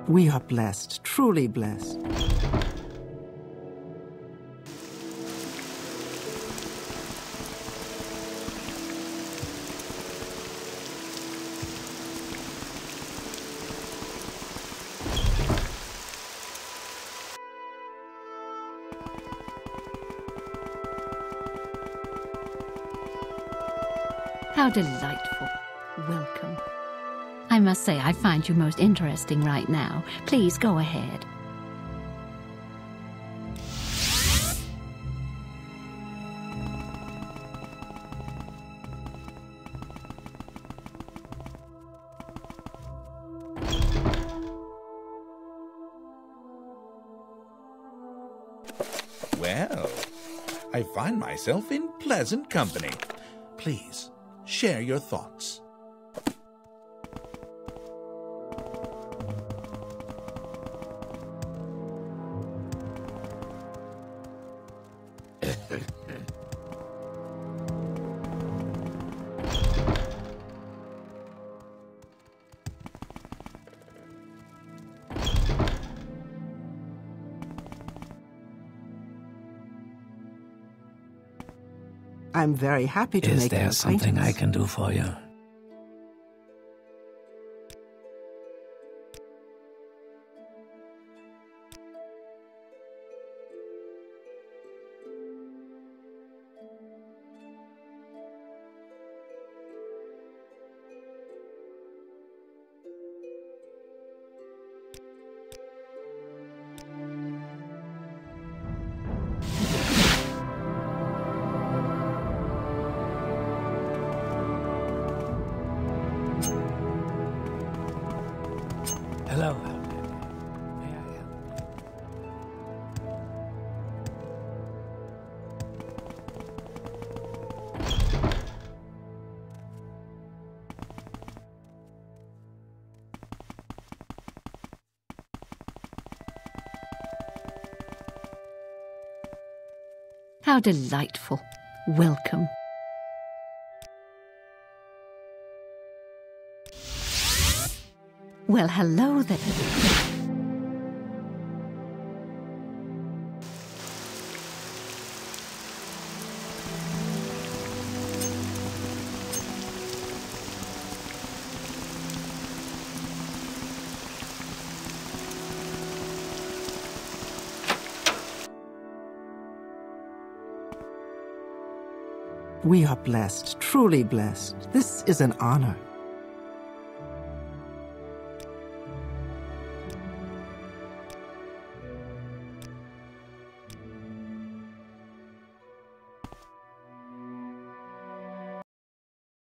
We are blessed, truly blessed. How delightful. Welcome. I must say, I find you most interesting right now. Please go ahead. Well, I find myself in pleasant company. Please, share your thoughts. I'm very happy to make your acquaintance. Is there something I can do for you? Hello. May I help? How delightful. Welcome. Well, hello there. We are blessed, truly blessed. This is an honor.